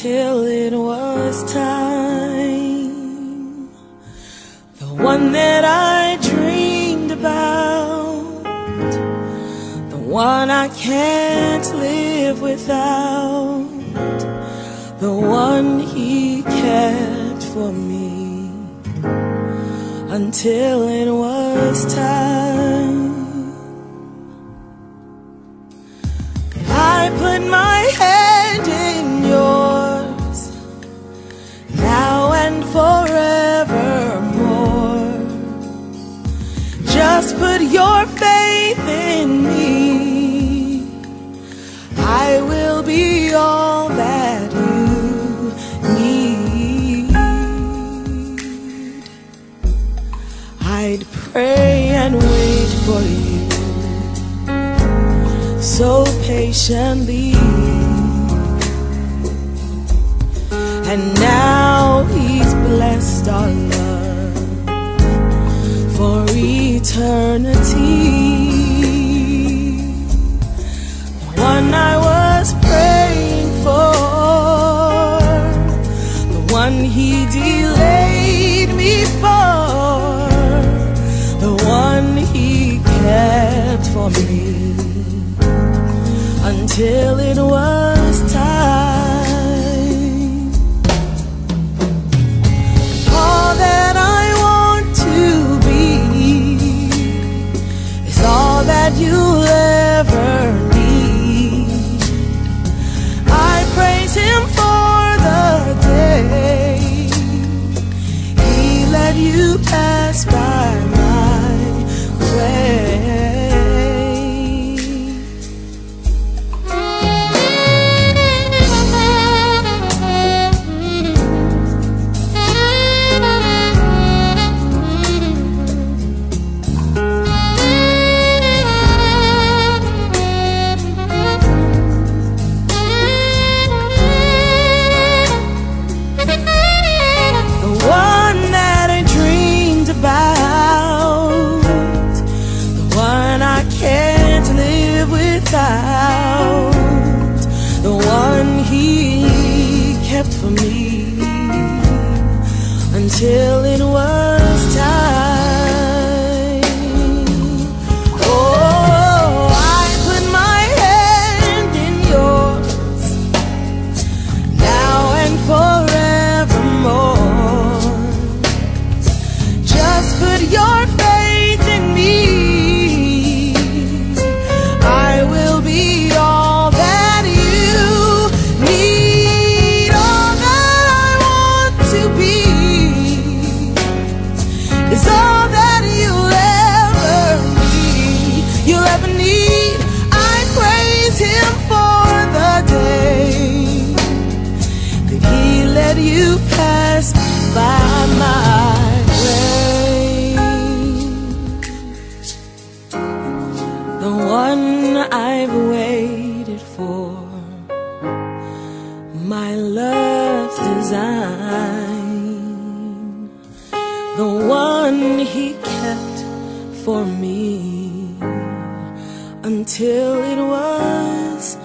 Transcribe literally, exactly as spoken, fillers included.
until it was time. The one that I dreamed about, the one I can't live without, the one He kept for me until it was time. I put my hand in yours, now and forevermore. Just put your faith in me, I will be all that you need. I'd pray and wait for you so patiently, and now He's blessed our love for eternity. The one I was praying for, the one He delayed me for, the one He kept for me until it was time. All that I want to be is all that you'll ever need. I praise Him for the day He let you pass by my way. The one He kept for me until it was time. Oh, I put my hand in yours, now and forevermore. Just put your faith in me, I will be all that you need. All that I want to be is all that you'll ever need. You'll ever need. I praise Him for the day that He let you pass by my way. The one I've waited for, my love's design, the one He kept for me until it was